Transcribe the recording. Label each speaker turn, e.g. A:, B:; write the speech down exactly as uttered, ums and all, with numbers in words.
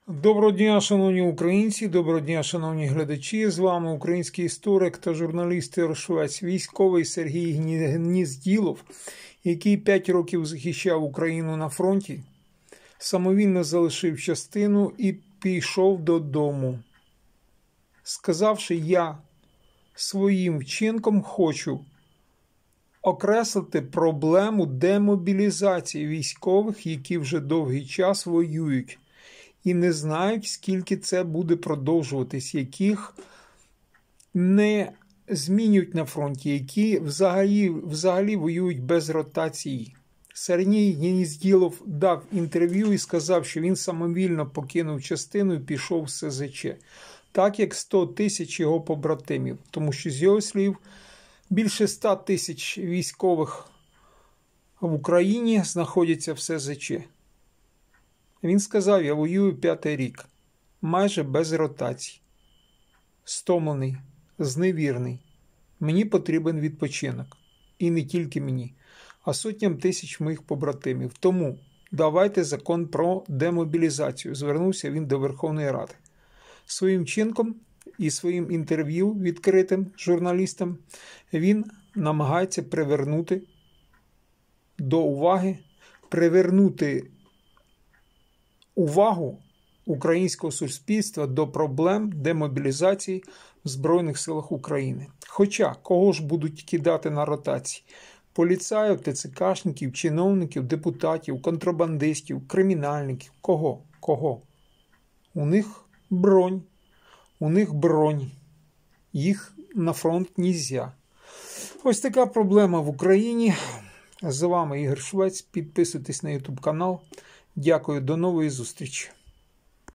A: Доброго дня, шановні українці, доброго дня, шановні глядачі. З вами український історик та журналіст Іршовець, військовий Сергій Гнізділов, який п'ять років захищав Україну на фронті, самовільно залишив частину і пішов додому, сказавши: я своїм вчинком хочу окреслити проблему демобілізації військових, які вже довгий час воюють і не знають, скільки це буде продовжуватись, яких не змінюють на фронті, які взагалі, взагалі воюють без ротації. Сергій Гнізділов дав інтерв'ю і сказав, що він самовільно покинув частину і пішов в С З Ч, так як сто тисяч його побратимів, тому що, з його слів, більше ста тисяч військових в Україні знаходяться в С З Ч. Він сказав: я воюю п'ятий рік, майже без ротацій, стомлений, зневірний. Мені потрібен відпочинок. І не тільки мені, а сотням тисяч моїх побратимів. Тому давайте закон про демобілізацію. Звернувся він до Верховної Ради. Своїм чинком і своїм інтерв'ю відкритим журналістам він намагається привернути до уваги, привернути увагу українського суспільства до проблем демобілізації в Збройних силах України. Хоча, кого ж будуть кидати на ротації? Поліцаїв, ТЦКшників, чиновників, депутатів, контрабандистів, кримінальників. Кого? Кого? У них бронь. У них бронь. Їх на фронт нельзя. Ось така проблема в Україні. З вами Ігор Швець. Підписуйтесь на ютуб канал. Дякую, до нової зустрічі.